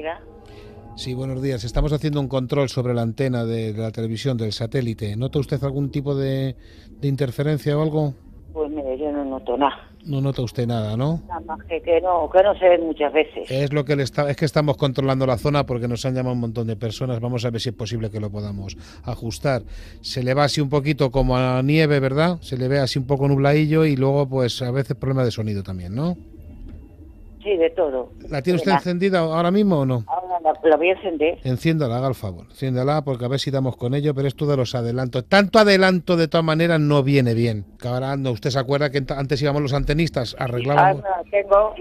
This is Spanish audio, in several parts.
Diga. Sí, buenos días. Estamos haciendo un control sobre la antena de la televisión, del satélite. ¿Nota usted algún tipo de interferencia o algo? Pues mire, yo no noto nada. No nota usted nada, ¿no? Nada más que no se ve muchas veces. Es que estamos controlando la zona porque nos han llamado un montón de personas. Vamos a ver si es posible que lo podamos ajustar. Se le va así un poquito como a nieve, ¿verdad? Se le ve así un poco nubladillo y luego pues a veces problema de sonido también, ¿no? Sí, de todo. ¿La tiene usted encendida ahora mismo o no? Ahora la voy a encender. Enciéndala, haga el favor. Enciéndala porque a ver si damos con ello, pero esto de los adelantos. Tanto adelanto de todas maneras no viene bien. Que ahora no, usted se acuerda que antes íbamos los antenistas, arreglábamos. Ahora tengo.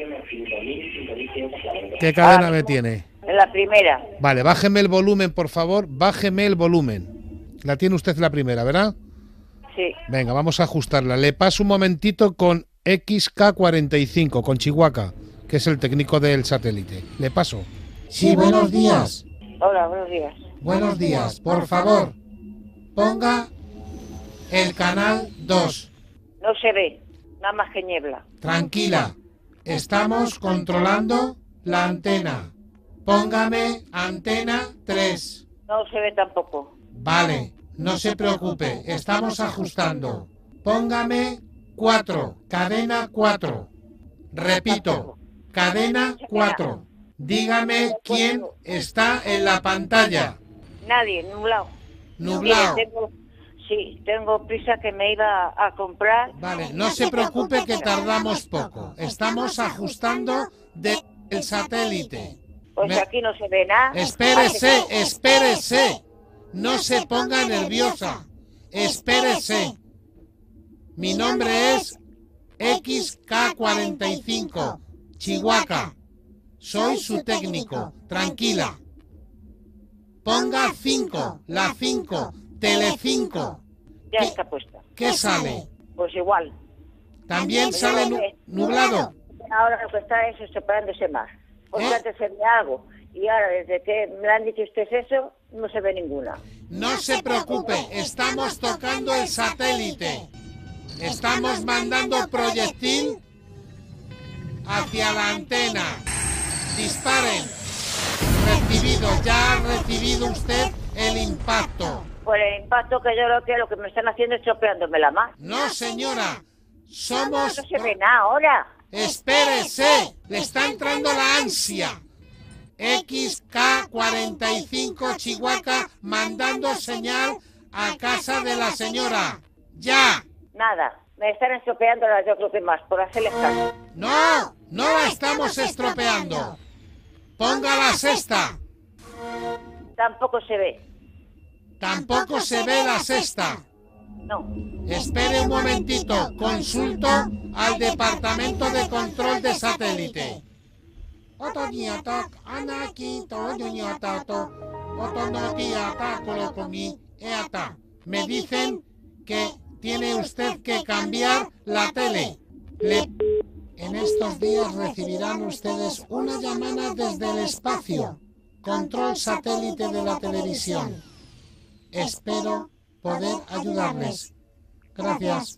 ¿Qué cadena me tiene? En la primera. Vale, bájeme el volumen, por favor. Bájeme el volumen. La tiene usted la primera, ¿verdad? Sí. Venga, vamos a ajustarla. Le paso un momentito con XK45, con Chihuahua, que es el técnico del satélite. Le paso. Sí, buenos días. Hola, buenos días. Buenos días. Por favor, ponga el canal 2. No se ve, nada más que niebla. Tranquila, estamos controlando la antena. Póngame antena 3. No se ve tampoco. Vale, no se preocupe, estamos ajustando. Póngame 4, cadena 4. Repito, cadena 4. Dígame quién está en la pantalla. Nadie, nublado. Nublado. Tengo prisa que me iba a comprar. Vale, no se preocupe que tardamos poco. Estamos ajustando del satélite. Pues aquí no se ve nada. Espérese. No se ponga nerviosa. Espérese. Mi nombre es XK45, Chihuahua. Soy su técnico. Tranquila. Ponga 5, la 5, Telecinco. Ya está puesta. ¿Qué sale? Pues igual. ¿También sale nublado? Ahora lo que está es separándose más. Porque antes se veía algo. Y ahora, desde que me han dicho ustedes eso, no se ve ninguna. No se preocupe, estamos tocando el satélite. Estamos mandando proyectil hacia la antena. Disparen. Recibido, ya ha recibido usted el impacto. Por el impacto que yo creo que lo que me están haciendo es estropeándomela más. No, señora. Somos... No se ve nada ahora. Espérese, le está entrando la ansia. XK45 Chihuahua mandando señal a casa de la señora. ¡Ya! Nada, me están estropeándola yo creo que más, por hacerle caso. No, no la estamos estropeando. Ponga la sexta. Tampoco se ve. Tampoco se ve la sexta. No. Espere un momentito, consulto al Departamento de Control de Satélite. Me dicen que tiene usted que cambiar la tele. En estos días recibirán ustedes una llamada desde el espacio. Control satélite de la televisión. Espero poder ayudarles. Gracias.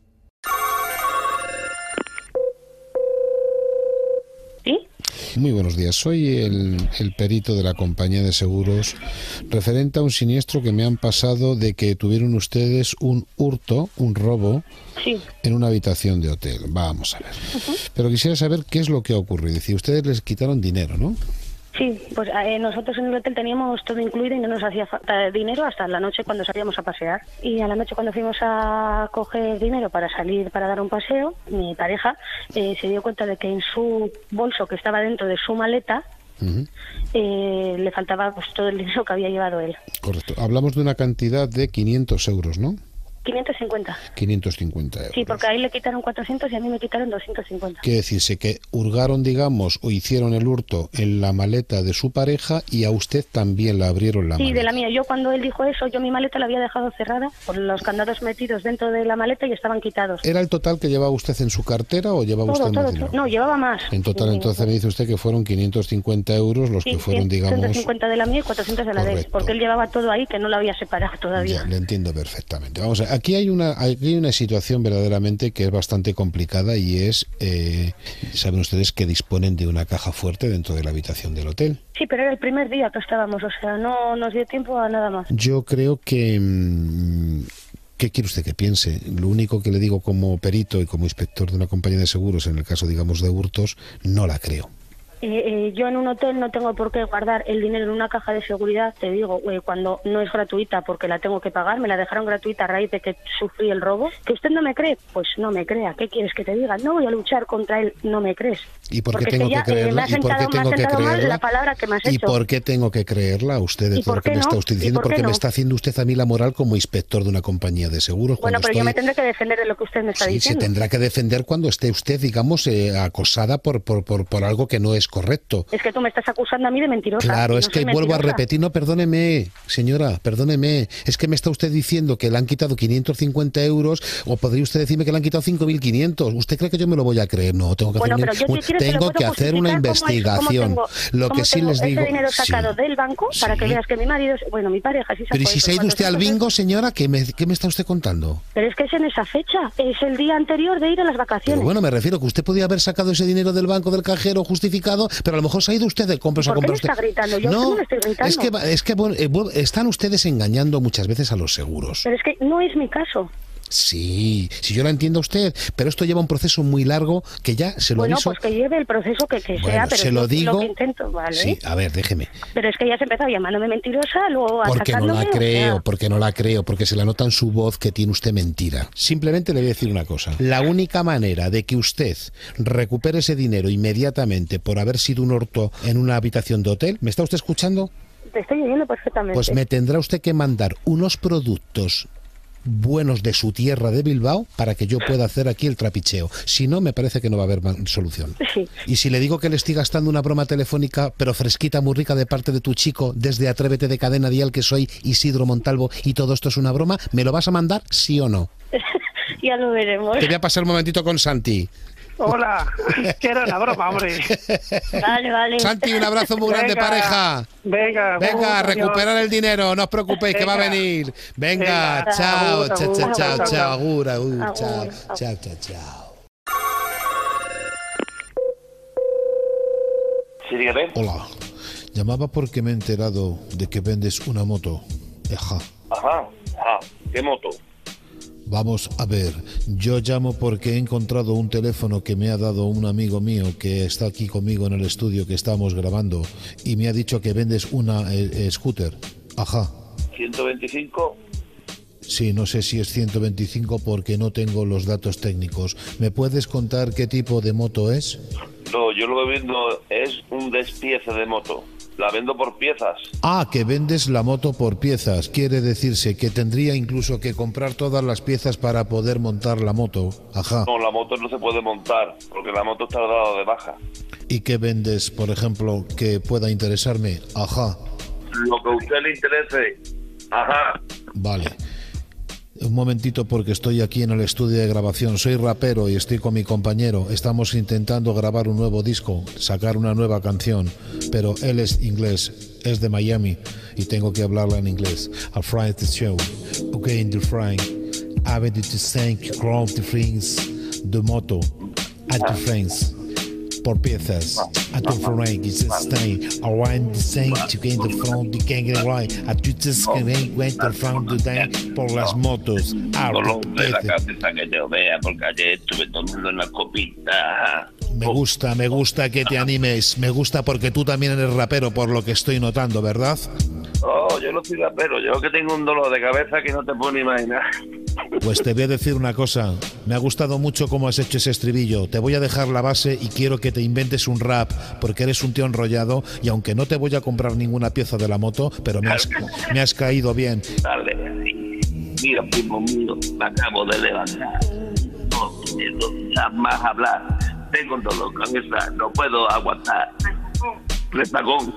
¿Sí? Muy buenos días, soy el perito de la compañía de seguros referente a un siniestro que me han pasado de que tuvieron ustedes un hurto, un robo, sí, en una habitación de hotel. Vamos a ver. Pero quisiera saber qué es lo que ha ocurrido. Es decir, ustedes les quitaron dinero, ¿no? Sí, pues nosotros en el hotel teníamos todo incluido y no nos hacía falta dinero hasta la noche cuando salíamos a pasear. Y a la noche cuando fuimos a coger dinero para salir para dar un paseo, mi pareja se dio cuenta de que en su bolso que estaba dentro de su maleta le faltaba pues todo el dinero que había llevado él. Correcto. Hablamos de una cantidad de 500 euros, ¿no? 550. 550 euros. Sí, porque ahí le quitaron 400 y a mí me quitaron 250. Quiere decirse que hurgaron, digamos, o hicieron el hurto en la maleta de su pareja y a usted también la abrieron la maleta. Sí, de la mía. Yo cuando él dijo eso, yo mi maleta la había dejado cerrada con los candados metidos dentro de la maleta y estaban quitados. ¿Era el total que llevaba usted en su cartera o llevaba usted más dinero? No, llevaba más. En total, entonces me dice usted que fueron 550 euros los que fueron, digamos... 150 de la mía y 400 de la de él, porque él llevaba todo ahí que no lo había separado todavía. Ya, le entiendo perfectamente. Vamos a aquí hay una situación verdaderamente que es bastante complicada y es, saben ustedes que disponen de una caja fuerte dentro de la habitación del hotel. Sí, pero era el primer día que estábamos, o sea, no nos dio tiempo a nada más. Yo creo que... ¿Qué quiere usted que piense? Lo único que le digo como perito y como inspector de una compañía de seguros, en el caso, digamos, de hurtos, no la creo. Yo en un hotel no tengo por qué guardar el dinero en una caja de seguridad, te digo, cuando no es gratuita porque la tengo que pagar, me la dejaron gratuita a raíz de que sufrí el robo. ¿Que usted no me cree? Pues no me crea. ¿Qué quieres que te diga? No voy a luchar contra él, no me crees. ¿Y por qué tengo que creerla? ¿Y por qué tengo que creerla? La palabra que me has ¿Y hecho. por qué tengo que creerla a usted de todo lo que me está usted diciendo? Porque me está haciendo usted a mí la moral como inspector de una compañía de seguros. Bueno, pero yo me tendré que defender de lo que usted me está diciendo. Sí, se tendrá que defender cuando esté usted, digamos, acosada por algo que no es correcto. Es que tú me estás acusando a mí de mentirosa. Claro, es que vuelvo a repetir, no, perdóneme, señora, perdóneme, es que me está usted diciendo que le han quitado 550 euros, o podría usted decirme que le han quitado 5.500. ¿Usted cree que yo me lo voy a creer? No, tengo que hacer una investigación. Lo que sí les digo... Ese dinero sacado del banco para que veas que mi marido, mi pareja sí sacó. Pero ¿y si se ha ido usted al bingo, señora? ¿Qué me está usted contando? Pero es que es en esa fecha, es el día anterior de ir a las vacaciones. Pero bueno, me refiero que usted podía haber sacado ese dinero del banco del cajero justificado, pero a lo mejor se ha ido usted de compras a comprar. ¿Por qué me está gritando? Yo no le estoy gritando. Es que están ustedes engañando muchas veces a los seguros. Pero es que no es mi caso. Sí, yo lo entiendo a usted, pero esto lleva un proceso muy largo que ya se lo aviso. Bueno, pues que lleve el proceso que sea, pero se lo digo, lo que intento, ¿vale? Sí, a ver, déjeme. Pero es que ya se empezó llamándome mentirosa, luego atacándome. Porque no la creo, porque se la nota en su voz que tiene usted mentira. Simplemente le voy a decir una cosa. La única manera de que usted recupere ese dinero inmediatamente por haber sido un hurto en una habitación de hotel, ¿me está usted escuchando? Te estoy oyendo perfectamente. Pues me tendrá usted que mandar unos productos buenos de su tierra de Bilbao para que yo pueda hacer aquí el trapicheo. Si no, me parece que no va a haber solución. Sí. Y si le digo que le estoy gastando una broma telefónica, pero fresquita, muy rica de parte de tu chico, desde Atrévete de Cadena Dial, que soy Isidro Montalvo, y todo esto es una broma, ¿me lo vas a mandar, sí o no? Ya lo veremos. Te voy a pasar un momentito con Santi. Hola, que era una broma, hombre. Vale. Santi, un abrazo muy grande, pareja. Venga, a recuperar el dinero, no os preocupéis, que va a venir. Venga, chao, agur, chao. Sí, dígame. Hola, llamaba porque me he enterado de que vendes una moto. Ajá, ¿qué moto? Vamos a ver, yo llamo porque he encontrado un teléfono que me ha dado un amigo mío que está aquí conmigo en el estudio que estamos grabando y me ha dicho que vendes una scooter. Ajá. ¿125? Sí, no sé si es 125 porque no tengo los datos técnicos. ¿Me puedes contar qué tipo de moto es? No, yo lo que vendo es un despiece de moto. La vendo por piezas. Ah, que vendes la moto por piezas. Quiere decirse que tendría incluso que comprar todas las piezas para poder montar la moto. Ajá. No, la moto no se puede montar, porque la moto está dada de baja. ¿Y qué vendes, por ejemplo, que pueda interesarme? Ajá. Lo que a usted le interese. Ajá. Vale. Un momentito porque estoy aquí en el estudio de grabación. Soy rapero y estoy con mi compañero. Estamos intentando grabar un nuevo disco, sacar una nueva canción, pero él es inglés, es de Miami y tengo que hablarla en inglés. I'll fry the show. Okay, in the frying. I ready to thank all the friends, the motto, at the friends. Por piezas, a tu Frank y se stay. I want the same to get the front, the gang and right. A tu te went the front today por las motos. No lo de la cabeza que te vea, porque ayer estuve tomando en la copita. Me gusta que te animes. Me gusta porque tú también eres rapero, por lo que estoy notando, ¿verdad? Oh, yo no soy rapero. Yo que tengo un dolor de cabeza que no te puedo ni imaginar. Pues te voy a decir una cosa. Me ha gustado mucho cómo has hecho ese estribillo. Te voy a dejar la base y quiero que te inventes un rap, porque eres un tío enrollado y aunque no te voy a comprar ninguna pieza de la moto, pero me has caído bien. Dale, mira, primo mío, me acabo de levantar. No quiero más hablar. Tengo un dolor con esa, no puedo aguantar. Retagón.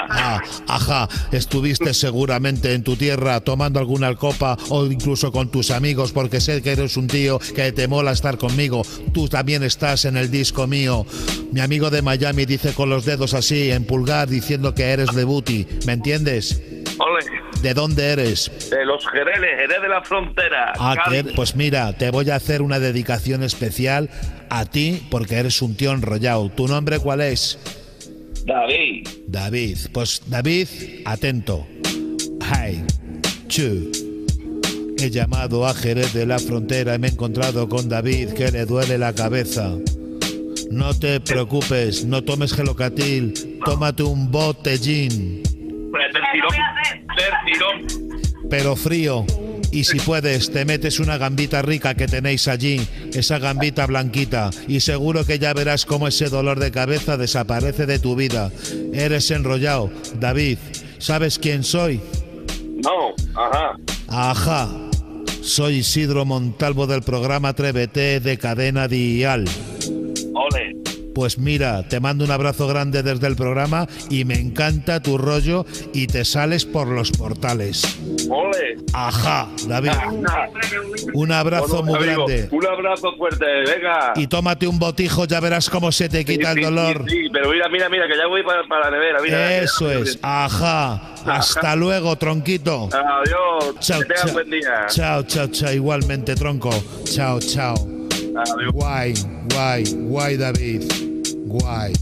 Ajá, estuviste seguramente en tu tierra tomando alguna copa o incluso con tus amigos, porque sé que eres un tío que te mola estar conmigo. Tú también estás en el disco mío. Mi amigo de Miami dice con los dedos así en pulgar diciendo que eres de Booty, ¿me entiendes? Ole. ¿de dónde eres? De Los Jereles, Jerez de la Frontera. Pues mira, te voy a hacer una dedicación especial a ti porque eres un tío enrollado. ¿Tu nombre cuál es? David. David. Pues David, atento. Hi, chu. He llamado a Jerez de la Frontera y me he encontrado con David que le duele la cabeza. No te preocupes, no tomes gelocatil, tómate un botellín. Del tirón. Pero frío. Y si puedes, te metes una gambita rica que tenéis allí, esa gambita blanquita, y seguro que ya verás cómo ese dolor de cabeza desaparece de tu vida. Eres enrollado. David, ¿sabes quién soy? No, ajá. Ajá. Soy Isidro Montalvo del programa Atrévete de Cadena Dial. Ole. Pues mira, te mando un abrazo grande desde el programa y me encanta tu rollo y te sales por los portales. Ole. Ajá, David. Un abrazo muy grande. Un abrazo fuerte, venga. Y tómate un botijo, ya verás cómo se te quita el dolor. Sí, pero mira, que ya voy para la nevera. Mira, eso es, ajá. Hasta luego, tronquito. Adiós. Chao, que tengas buen día. Chao, igualmente, tronco. Chao. Adiós. Guay, David. Guay.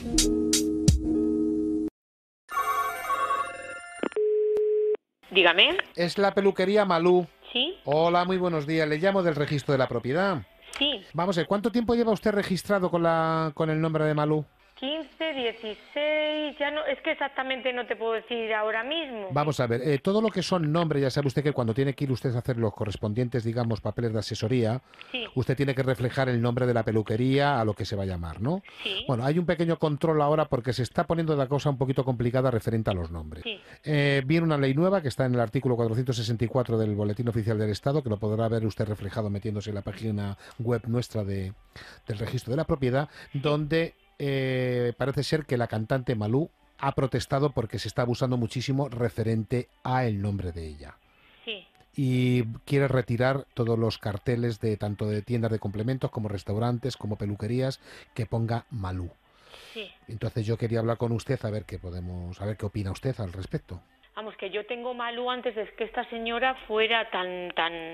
Dígame. Es la peluquería Malú. Sí. Hola, muy buenos días. Le llamo del registro de la propiedad. Sí. Vamos a ver, ¿cuánto tiempo lleva usted registrado con el nombre de Malú? 15, 16, ya no, es que exactamente no te puedo decir ahora mismo. Vamos a ver, todo lo que son nombres, ya sabe usted que cuando tiene que ir usted a hacer los correspondientes, digamos, papeles de asesoría, sí, usted tiene que reflejar el nombre de la peluquería a lo que se va a llamar, ¿no? Sí. Bueno, hay un pequeño control ahora porque se está poniendo la cosa un poquito complicada referente a los nombres. Sí. Viene una ley nueva que está en el artículo 464 del Boletín Oficial del Estado, que lo podrá ver usted reflejado metiéndose en la página web nuestra del registro de la propiedad, donde parece ser que la cantante Malú ha protestado porque se está abusando muchísimo referente a el nombre de ella. Sí. Y quiere retirar todos los carteles de tanto de tiendas de complementos como restaurantes como peluquerías que ponga Malú. Sí. Entonces yo quería hablar con usted a ver qué opina usted al respecto. Vamos, que yo tengo Malú antes de que esta señora fuera tan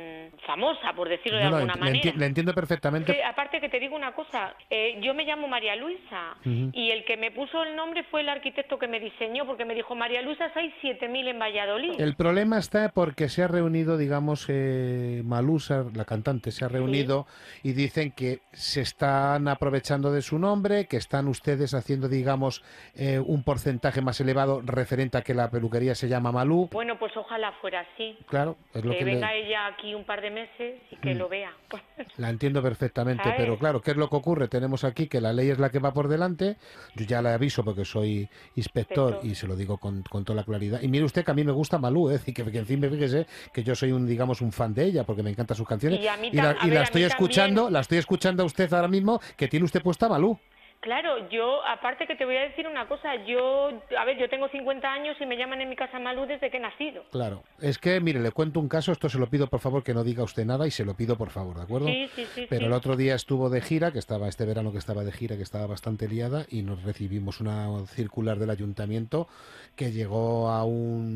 famosa, por decirlo de alguna manera. Le entiendo perfectamente. Aparte que te digo una cosa, yo me llamo María Luisa, y el que me puso el nombre fue el arquitecto que me diseñó, porque me dijo, María Luisa, hay 7.000 en Valladolid. El problema está porque se ha reunido, digamos, Malú, la cantante, se ha reunido, sí, y dicen que se están aprovechando de su nombre, que están ustedes haciendo, digamos, un porcentaje más elevado referente a que la peluquería se llama Malú. Bueno, pues ojalá fuera así. Claro, es lo que venga ella aquí un par de meses y que lo vea. La entiendo perfectamente, ¿sabes? Pero claro, ¿qué es lo que ocurre? Tenemos aquí que la ley es la que va por delante. Yo ya le aviso porque soy inspector y se lo digo con toda la claridad. Y mire usted que a mí me gusta Malú, y que encima fíjese que yo soy un fan de ella porque me encantan sus canciones. Y la estoy escuchando a usted ahora mismo que tiene usted puesta Malú. Claro, yo, aparte que te voy a decir una cosa, yo tengo 50 años y me llaman en mi casa Malú desde que he nacido. Claro, es que, mire, le cuento un caso, esto se lo pido por favor que no diga usted nada y se lo pido por favor, ¿de acuerdo? Sí. Pero el otro día estuvo de gira, este verano que estaba de gira, que estaba bastante liada, y nos recibimos una circular del ayuntamiento que llegó a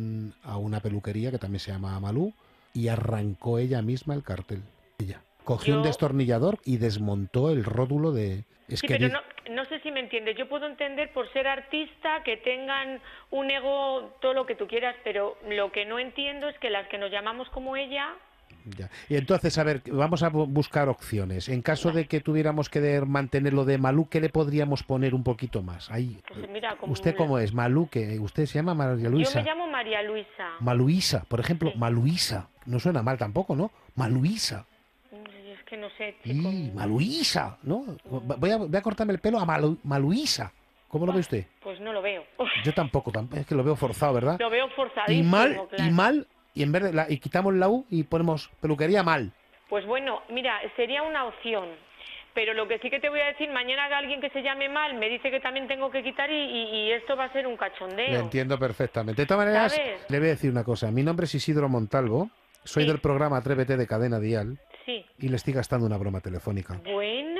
una peluquería que también se llama Malú y arrancó ella misma el cartel. Ella cogió un destornillador y desmontó el rótulo de... pero no sé si me entiendes. Yo puedo entender por ser artista que tengan un ego, todo lo que tú quieras, pero lo que no entiendo es que las que nos llamamos como ella... Ya. Y entonces, a ver, vamos a buscar opciones. En caso de que tuviéramos que mantenerlo de Malú, ¿qué le podríamos poner un poquito más? Ahí. Pues mira, ¿Usted cómo es? Malú, que usted se llama María Luisa. Yo me llamo María Luisa. Maluísa, por ejemplo, sí. Maluísa. No suena mal tampoco, ¿no? Maluísa. Que no sé, chico. Maluísa, ¿no? Voy a cortarme el pelo a Maluísa. ¿Cómo lo ve usted? Pues no lo veo. Yo tampoco, es que lo veo forzado, ¿verdad? Lo veo forzadísimo, y en vez de y quitamos la U y ponemos peluquería Mal. Pues bueno, mira, sería una opción. Pero lo que sí que te voy a decir, mañana alguien que se llame Mal me dice que también tengo que quitar y esto va a ser un cachondeo. Lo entiendo perfectamente. De todas maneras, ¿sabes? Le voy a decir una cosa. Mi nombre es Isidro Montalvo, soy del programa Atrévete de Cadena Dial. Sí. Y le estoy gastando una broma telefónica. Bueno,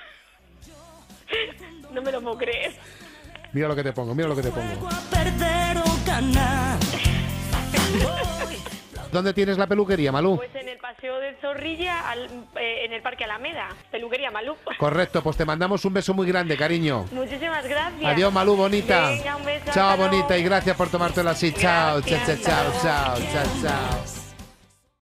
no me lo puedo creer. Mira lo que te pongo, mira lo que te pongo. A perder o ganar, que ¿Dónde tienes la peluquería, Malú? Pues en el Paseo de Zorrilla, en el Parque Alameda. Peluquería Malú. Correcto, pues te mandamos un beso muy grande, cariño. Muchísimas gracias. Adiós, Malú, bonita. Venga, un beso, chao, hasta bonita, luego. y gracias por tomártelo así. Chao, chao, Gracias, chao, hasta chao, luego. chao, chao, chao.